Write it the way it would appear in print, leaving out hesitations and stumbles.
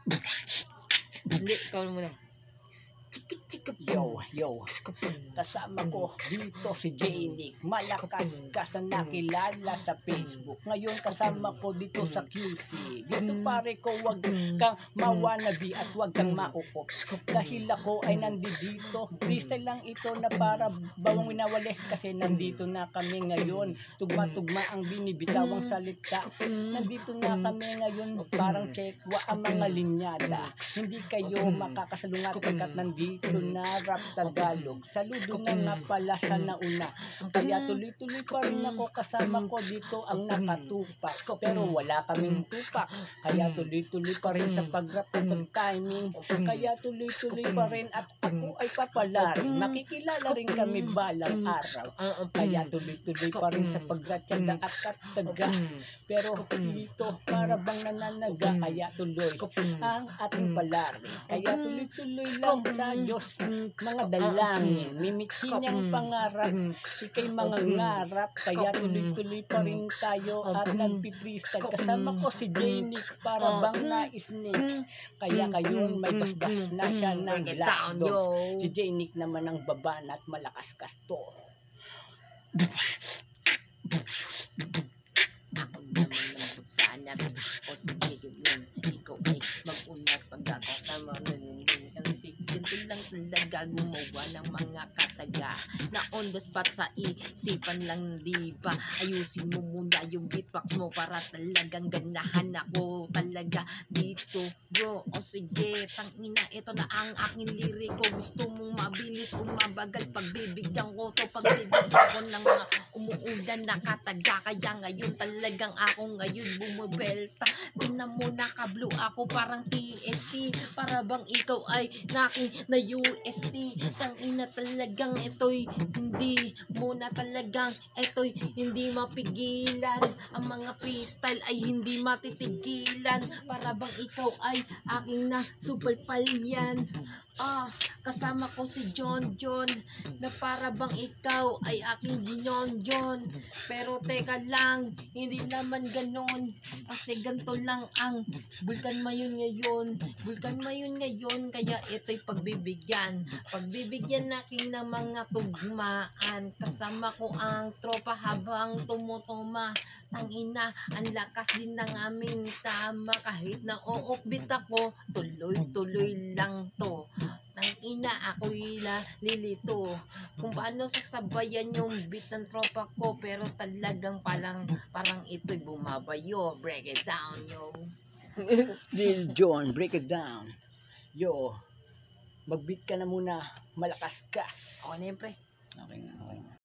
Hindi, ikaw muna. Yo, kasama ko dito si J-Nick. Malakas ka na nakilala sa Facebook. Ngayon kasama ko dito sa QC. Dito pare ko, wag kang mawanabi at wag kang mauop. Dahil ako ay nandito. Freestyle lang ito na para bawang winawales kasi nandito na kami ngayon. Tugma-tugma ang binibitawang salita. Nandito na kami ngayon, parang checkwa ang mga linyada. Hindi kayo makakasalungat pagkat nandito na rap Tagalog. Saludo na nga pala sa nauna. Kaya tuloy-tuloy pa rin ako, kasama ko dito ang nakatupak. Pero wala kaming tupak. Kaya tuloy-tuloy pa rin sa pag-rap at timing. Kaya tuloy-tuloy pa rin at ako ay papalarin. Makikilala rin kami balang araw. Kaya tuloy-tuloy pa rin sa pag-ratsyada at kataga. Pero dito para bang nananaga. Kaya tuloy ang ating palarin. Kaya tuloy-tuloy lang sa Diyos mga dalangin, mimitsi niyang pangarap, ikay mga ngarap, kaya tuloy-tuloy pa rin tayo at nagpipristal. Kasama ko si J-Nick para bang na-snake, kaya kayon may basbas na siya ng lakdog. Si J-Nick naman ang babanat, malakas kasto. O sige, yun, ikaw ay mag-una pagkakatama kasi ganito lang talaga gumawa ng mga kataga na on the spot sa isipan lang, di ba? Ayusin mo muna yung beatbox mo para talagang ganahan ako talaga dito, bro. O sige, tangina, ito na ang aking liriko. Gusto mong mabilis o mabagal, pagbibigyan ko to, pagbibigyan ko ng mga umuulan na kataga. Kaya ngayon talagang ako ngayon bumibelta. Tingnan mo, naka-blue ako parang TST, para bang ikaw ay na UST. Tangina talagang ito'y hindi mo na talagang ito'y hindi mapigilan. Ang mga freestyle ay hindi matitigilan, para bang ikaw ay aking na super palyan. Kasama ko si John na para bang ikaw ay aking ginonjon. Pero teka lang, hindi naman ganon, kasi ganito lang ang Bulkan Mayon ngayon. Kaya ito'y pagbibigyan natin ng mga tugmaan. Kasama ko ang tropa habang tumutuma. Tangina, ang lakas din ng aming tama. Kahit na o-offbeat ako, tuloy-tuloy lang to. Tangina, ako'y lilito kung paano sasabayan yung beat ng tropa ko. Pero talagang parang ito'y bumabayo. Break it down, yo. Lil Jon, break it down. Yo, mag-beat ka na muna, malakas kas. Ako na yun, pre. Okay na.